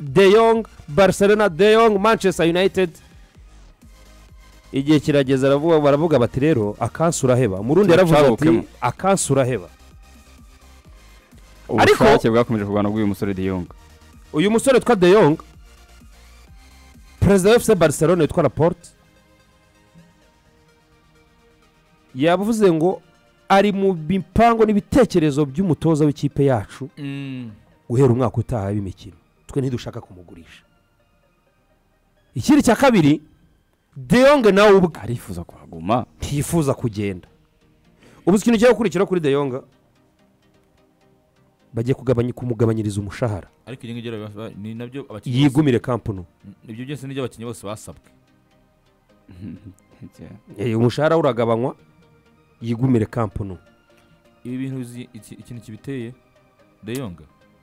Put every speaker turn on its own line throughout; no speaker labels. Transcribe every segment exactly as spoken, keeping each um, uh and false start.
De Jong Barcelona, De Jong Manchester United. Igihe kirageza aravuga baravuga bati rero akansura heba murundi yaravuze ati akansura heba.
Ariko ubushake bwakomeje kurwana bw'uyu musore De Jong.
Uyu musore twa De Jong President of Barcelona yitwa Laporte yavuze ngo ari mu bipango n'ibitekerezo by'umutoza w'ikipe yacu guhera umwaka utaha w'imikino twe ntidushaka kumugurisha. Ikindi cya kabiri De Jong nawe ubwe
arifuza kuhaguma
ntifuza kugenda. Ubu ikintu cyo gukurikira kuri De Jong bagiye kugabanya kumugabanyiriza umushahara
ariko ingingo igera ni nabyo abakinnyi
yigumire kampunu
ibyo byose nibyo abakinnyi bose basabwe.
Eh umushahara uragabanywa yigumire kampunu.
Ibi bintu ikintu kibiteye De Jong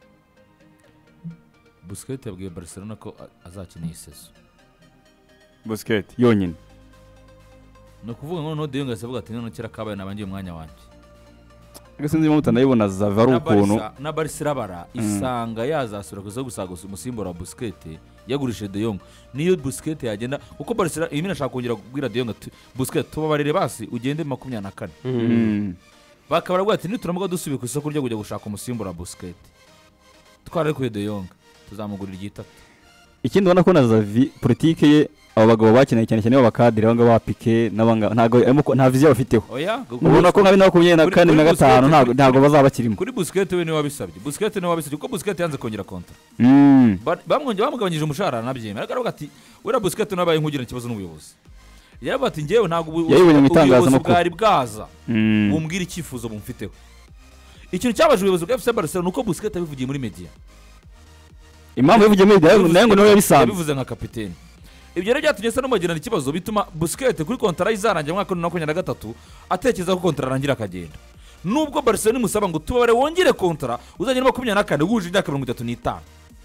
Busquets yabwiye Barcelona ko azakina iyi season.
Busquets yonyine
no kuvuga ngo no De Jong asavuga ati none kera kabaye nabangiye umwanya wanje.
Gasinzi mu mutanayibona Zavaru ukuntu
na Barcelona bara isanga yazasura kuza gusagusa umusimbura wa Busquets yagurishije De Jong. Niyo Busquets yagenda uko Barcelona imina ashaka kongera kubwira De Jong ati Busquets tubabarire basi ugende makumyabiri na kane.
mm.
Bakabara bwa ati nituramuga dusubiye ku isoko ryo kujya gushaka umusimbura wa Busquets tware ku De Jong tuzamugurira igitatu.
Ikindi ubona ko na Xavi politike ye abo bagabo bakeneye cyane cyane abakadire banga ba Piqué nabanga ntago nta vision bafiteho.
Oya
ubona ko nka bina makumyabiri na kane na gatanu ntago ntago bazabakirimo.
Kuri Busquets we ni wabisabye. Busquets ni wabisabye ko Busquets yanze kongera kontra.
Mm.
Bamwonje bamugabanyije umushahara nabyemera. Aravuga ati wera Busquets nabaye nkugira ikibazo n'ubuyobozi. Yaba ati ngewe ntago ubuyobozi bwari bwaza. Bumbwira icyifuzo bumfiteho. Ikintu cyabaje ubuyobozi bwa F C Barcelona nuko Busquets abivugiye muri media.
Impamvu yavugiye muri media nayo ngo yabisanze.
Yabivuze nka kapiteni. Ibyo rero byatumye se n'umugirana ikibazo bituma Busquets kuri kontra izarangiye mwaka wa makumyabiri na gatatu atekereza ko kontra arangira akagenda. Nubwo Barcelona imusaba ngo tubare wongere kontra uzagera makumyabiri na kane wuje imyaka mirongo itatu n'itanu.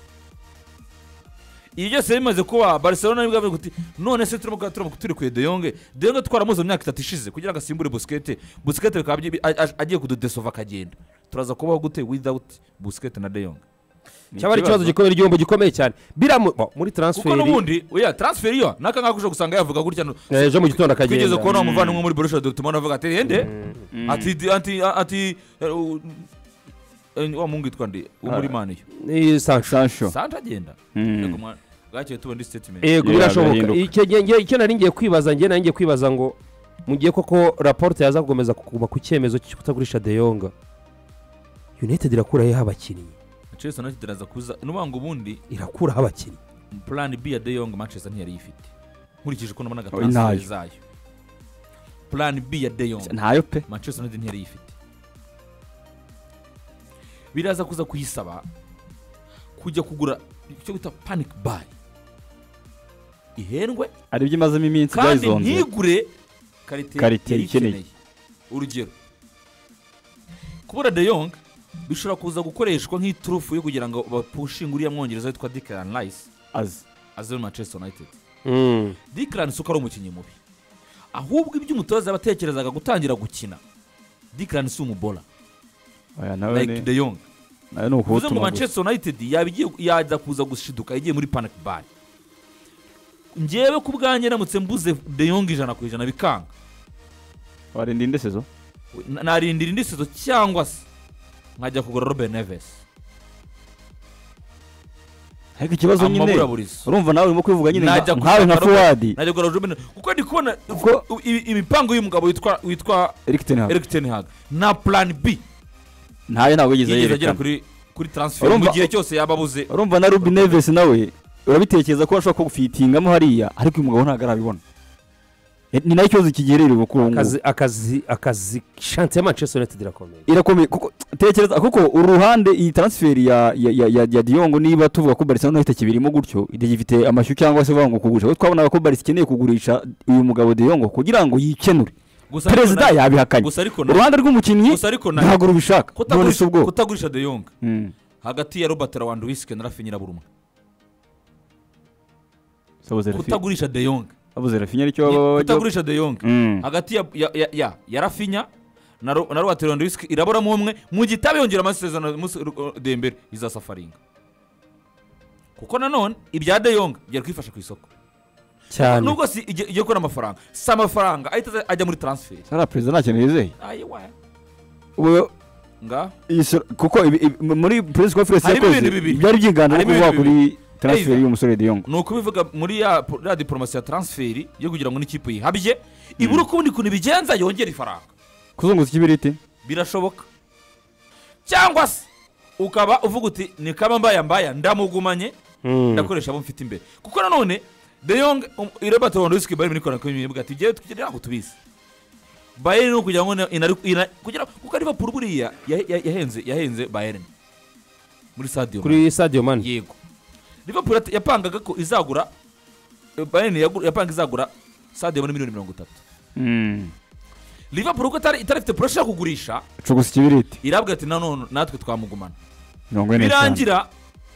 Iyo byose bimaze kuba Barcelona nibwo bavuga ati none se turimo turimo turi ku De Jong De Jong twaramuze mu myaka itatu ishize kugira ngo asimbure Busquets. Busquets bikaba agiye kududesova akagenda. Turaza kubaho gute without Busquets na De Jong.
Cyabari ikibazo gikomeye igihombo gikomeye cyane bira muri transfer
kuko nubundi oya transfer yo naka ngakuje gusanga yavuga gutya
ejo mu gitondo akagenda
kigeze kubona umuvana umwe muri Borussia Dortmund avuga ati hende ati ati ati wa mungu twandi muri mani
ni Sancho
Sancho agenda gaciye tubona statement
yego birashoboka icyo icyo nari ngiye kwibaza ngiye nari ngiye kwibaza ngo mugiye koko rapport yaza kugomeza kuba ku cyemezo cyo kutagurisha De Jong United irakura ye abakinnyi Manchester United iraza kuza nubango bundi irakura abakinnyi plan B ya De Jong Manchester ntiyari ifite nkurikije ko nabona transfer zayo plan B ya De Jong
ntayo pe
Manchester United ntiyari ifite biraza kuza kuyisaba kujya kugura icyo bita panic buy ihendwe
ari byo mazemo iminsi byazonze
kandi ntigure
karite ikeneye
urugero kubura De Jong bishobora kuza gukoreshwa nk'iturufu yo kugira ngo bapushinge uriya mwongereza witwa Declan Rice
az
aze Manchester United. Mm. Declan suko ari umukinnyi mubi. Ahubwo ibyo umutoza abatekerezaga gutangira gukina. Declan si umubola.
Oya nawe
like De Jong.
Nawe no kuvuga
mu Manchester United yabigiye yaza kuza gushiduka igiye muri panic buy. Ngewe kubwanye namutse mbuze De Jong ijana ku ijana bikanga.
Warindi inde sezo?
Narindira indi sezo cyangwa se nkajya kugura Ruben Neves.
Ariko ikibazo nyine urumva nawe urimo kwivuga nyine nkawe nka Fuad
najya kugura Ruben kuko ndi kubona imipango y'umugabo witwa witwa
Erik ten Hag
Erik ten Hag na plan B
ntaye nawe yigeze
yerekana kuri kuri transfer mu gihe cyose yababuze.
Urumva na Ruben Neves nawe urabitekereza ko ashobora ko gufitingamo hariya ariko uyu mugabo ntago arabibona. Ni nayo cyozo kigerereye bukungu
akazi akazi akazi chance ya Manchester United irakomeye
irakomeye kuko tekereza kuko uruhande iyi transfer ya ya ya, ya De Jong niba tuvuga ko Barcelona ifite kibirimo gutyo idegifite amashu cyangwa se banga kugurisha ko twabona ko Barca ikeneye kugurisha uyu mugabo De Jong kugira ngo yikenure perezida yabihakanye uruhande rw'umukinnyi ntago rubishaka
kutagurisha De Jong mm. hagati ya Robert Lewandowski na Rafinha Raburuma kutagurisha De Jong
abuze Rafinha aricyo
kutagurisha De Jong mm. hagati ya ya ya, ya Rafinha na na Robert Lewandowski irabora mu umwe mu gitabe yongera amasezerano Dembele izasafaringa
kuko nanone ibya De Jong byari kwifasha ku isoko
cyane
nubwo si igiye gukora amafaranga si amafaranga ahita ajya muri transfer
sara perezida nta kintu yizeye
ayiwa
ubu
nga
kuko muri press conference yakoze byari byiganje kuvuga kuri transfer y'umusore De Jong
no kubivuga muri ya la diplomasi ya transfer yo kugira ngo n'ikipe yihabye ibura ukundi kuntu bigenza yongera ifaranga
kuzunguza ikibiriti
birashoboka cyangwa se ukaba uvuga uti ni kaba mbaya mbaya ndamugumanye ndakoresha abo mfite imbere kuko nanone De Jong Robert Lewandowski bari muri kora ko ibivuga ati giye tukigira ngo tubize Bayern no kugira ngo ina kugira kuko Liverpool buriya yahenze yahenze Bayern muri Sadio
kuri Sadio Mane
yego Liverpool yapangaga ko izagura Bayern yapanga izagura Sadio Mane miliyoni mirongo itatu
mm
Liverpool ko itari ifite pressure yo kugurisha
cugusa ikibiriti
irabwa ati nanone natwe twamugumana
mirongo ine
birangira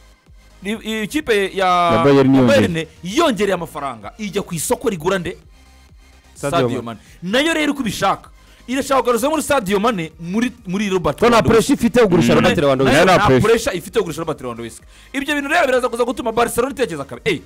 ikipe ya Bayern yongereye amafaranga ijya ku isoko rigura nde Sadio Mane nayo rero kubishaka irashaka kugaruza muri Sadio Mane muri muri Robert
Lewandowski na pressure ifite kugurisha Robert Lewandowski
na pressure ifite kugurisha Robert Lewandowski ibyo bintu rero biraza kuza gutuma Barcelona itekeza kabe eh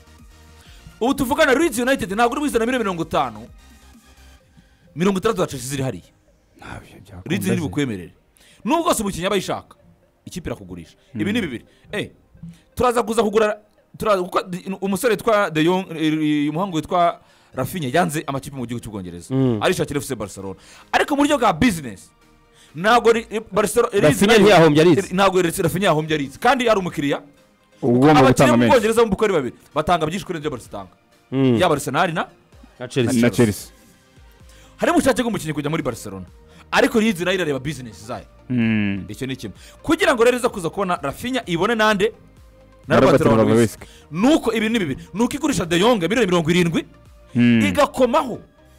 ubu tuvugana Leeds United ntabwo uri bizana mirongo itanu mirongo itandatu zacu ziri hariya Leeds ni bukwemerere nubwo se umukinnyi abayishaka ikipe irakugurisha ibi ni bibiri eh turaza kuza kugura turaza kuko umusore twa De Jong umuhango witwa Rafinha yanze amakipe mu gihugu cy'Ubwongereza arishakira F C Barcelona ariko mu buryo bwa business ntabwo Barcelona
Rafinha ntiyahombye Leeds
ntabwo Rafinha yahombye Leeds kandi ari umukiriya
ugomba gutanga menshi
Ubwongereza mu bukori babiri batanga byinshi kuri ibyo Barcelona ya Arsenal na
na Chelsea
hari mushake gumukinnyi kujya muri Barcelona ariko Leeds nayo irareba business zayo
mm
icyo ni kimwe kugira ngo rero iza kuza kubona Rafinha ibone nande na Robert Lewandowski nuko ibi ni bibiri nuko igurisha De Jong miliyoni mirongo irindwi igakomaho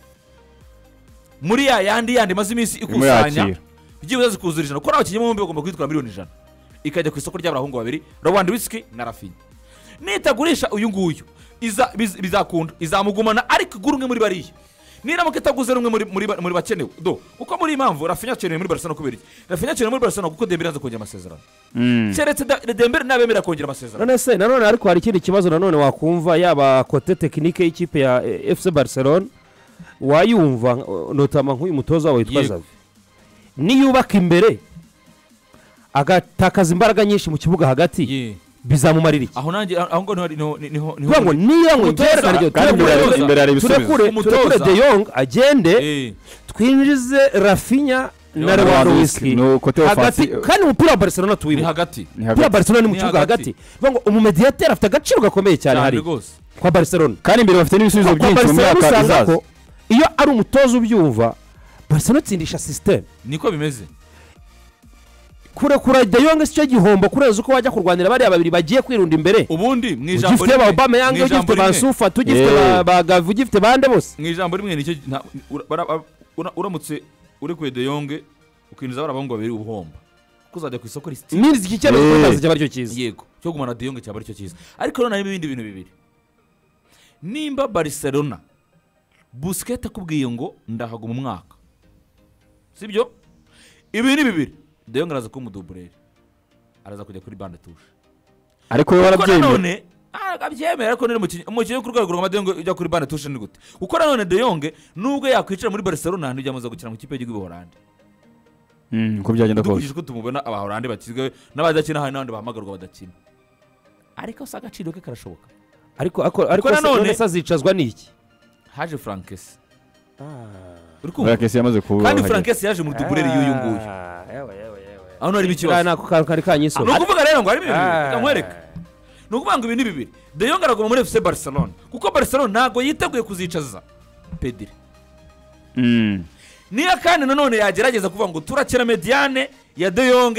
muri ya yandi yandi maze iminsi ikusanya igiye zikuzurishana ko abakinnyi bombi bagomba kwitwara miliyoni ijana ikajya ku isoko ry'abahungu babiri Lewandowski na Rafinha nitagurisha uyu nguyu iza bizakunda izamugumana ariko igurumwe muri bariya nira mukitaguze rumwe muri muri muri bakenewe do uko muri impamvu Rafinha akenewe muri Barcelona kubera iki Rafinha akenewe muri Barcelona kuko Dembele aza kongera amasezerano keretse Dembele nabemera kongera amasezerano
none se nanone ariko hari ikindi kibazo nanone wakumva yaba kote technique y'ikipe ya F C Barcelona wayumva notama nk'uyu mutoza wawe witwa Xavi niyubaka imbere agatakaza imbaraga nyinshi mu kibuga hagati bizamumarira iki
aho nanjye aho ngo niho niho
niho niyo ngo byerekana ryo
imbere ari ibisubizo
turekure De Jong agende twinjize Rafinha na Lewandowski hagati kandi umupira wa Barcelona tuwiri
hagati
umupira wa Barcelona ni mu kibuga hagati ngo umumediateur afite agaciro gakomeye cyane hari kwa Barcelona
kandi imbere bafite n'ibisubizo byinshi mu myaka izaza
iyo ari umutozo ubyumva Barcelona tsindisha system
niko bimeze
kure kure De Jong cyo gihombo kureza uko wajya kurwanira bari ababiri bagiye kwirunda imbere
ubundi mwijambo
rimwe Obama yange ugifite Mansufa tugifite bagavu ugifite bande bose
mwijambo rimwe nicyo uramutse uri ku De Jong ukinjiza barabahungu babiri ubuhomba kuzajya ku isoko risiti
nizi iki cyane kuzaza cyaba cyo cyiza
yego cyo gumana De Jong cyaba cyo cyiza ariko none ibindi bintu bibiri nimba Barcelona Busquets akubwiye ngo ndahaguma umwaka sibyo ibi ni bibiri De Jong araza kumuduburera araza kujya kuri bande touche
ariko we warabyemeye
none akabyemera ariko none umukinnyi umukinnyi ku rwego rwa De Jong ujya kuri bande touche ni gute kuko none De Jong nubwo yakwicara muri Barcelona ntijya amaze gukina mu kipe y'igihugu Holande
mm uko byagenda kose
dukujije ko tumubona aba Holande bakizwe n'abadakina hari n'abandi bahamagarwa badakina ariko sa agaciro ke karashoboka
ariko ariko none sazicazwa niki
haje Frankes
Frankes yamaze kuba
kandi Frankes yaje muri dubureri y'uyu nguyu
yewe yewe yewe
aho nari bikibazo
nako kari kanyiso
no kuvuga rero ngo ari ibintu kamwereka no kuvuga ngo ibintu bibiri De Jong araguma muri F C Barcelona kuko Barcelona ntago yiteguye kuzicaza Pedri
mm
niya kandi nanone yagerageza kuvuga ngo turakira mediane ya De Jong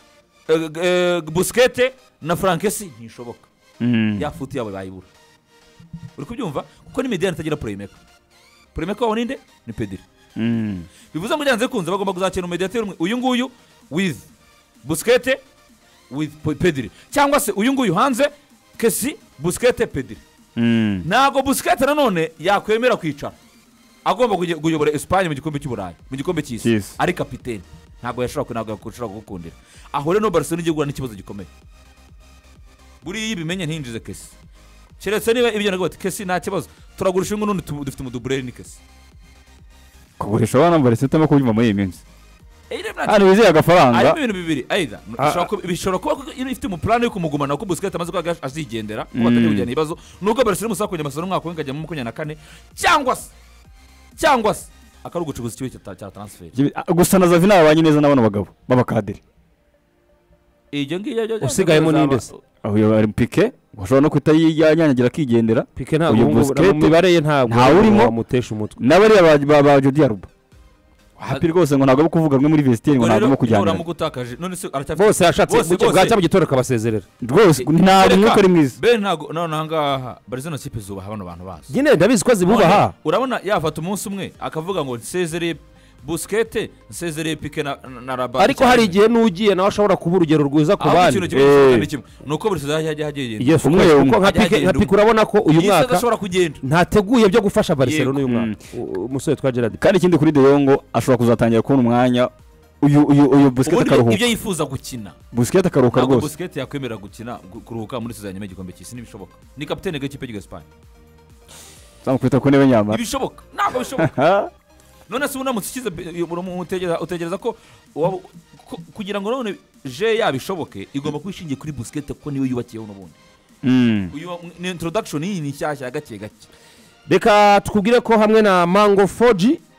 Busquets na Frankes ntishoboka ya futi yabo bayibura uri kubyumva kuko ni mediane itagira playmaker playmaker wa ninde ni Pedri
mm
bivuze ngo byanze kunze bagomba kuzakina mediateur umwe uyu nguyu with Busquets with Pedri cyangwa se uyu nguyu hanze Kesi Busquets Pedri
mm
nago Busquets nanone yakwemera kwicara agomba kuyobora Espagne mu gikombe cy'Uburayi mu gikombe cy'isi ari kapiteni ntago yashobora kunagwa kushobora gukundira aho rero no Barcelona igiye gura n'ikibazo gikomeye buriya ibimenye ntinjize Kesi keretse niba ibyo nago Kesi nta kibazo turagurisha ngo none dufite umudubureri ni Kesi
kugurisha abana bariseta no kubyuma muri iyi minsi hano wizeye agafaranga
harimo ibintu bibiri aida bishobora kuba ifite mu plan yo kumugumana ko Busquets amaze ko azigendera ko batajya kujyana ibibazo nuko Barcelona musakuje amasoro mwaka w'ingajya mu makumyabiri na kane cyangwa se cyangwa se akarugucuguza ikiwe cya transfer
gusa na Xavi nabanye neza n'abana bagabo babakadiri
iyo ngiyo
usigayemo n'indese
aho yari Piqué ushobora no kwita yanyanyagira kigendera
Piqué ntabwo mubareye ntabwo amutesha umutwe
n'abari ba Jordi Alba happy rwose ngo ntabwo kuvuga rumwe muri vestiaire ngo ntabwo kujyana
uramugutakaje none se aracyafite
bose yashatse bwacya mu gitoro kabasezerera
rwose ntabwo mwuko ari mwiza
be ntabwo none ahangaha Barcelona kipe zuba habano abantu bazo
nyine ndabizi ko zibubaha
urabona yafata umunsi umwe akavuga ngo nsezereye Busquets nsezereye Piqué na na Rabat
ariko hari igihe nugiye nawe ashobora kuba urugero rwiza ku bandi
nuko buri saza yajya hagenda
yes umwe uko nka Piqué nka Piqué urabona ko uyu mwaka
ashobora kugenda
ntateguye byo gufasha Barcelona uyu mwaka umusore twa Gerard
kandi ikindi kuri De Jong ashobora kuzatangira kubona umwanya uyu uyu uyu Busquets akaruhuka
ibyo yifuza gukina
Busquets akaruhuka rwose
Busquets yakwemera gukina kuruhuka muri sezanya y'igikombe cy'isi nibishoboka ni kapitene g'ikipe y'Espagne
zamukwita ko nebe nyama
ibishoboka ntabwo bishoboka none se unamutse ukize utegereza ko kugira ngo none je yabishoboke igomba kwishingiye kuri Busquets kuko niwe yubakiyeho n'ubundi uyu ni introduction iyi ni nshyashya gake gake
reka tukubwire ko hamwe na Mango four G